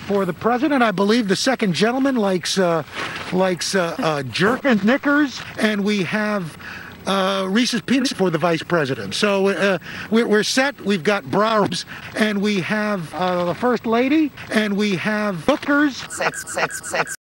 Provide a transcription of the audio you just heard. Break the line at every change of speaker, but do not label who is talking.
for the president. I believe the second gentleman likes jerk and knickers, and we have Reese's Peanuts for the vice president. So we're set. We've got bra robes, and we have the first lady, and we have hookers.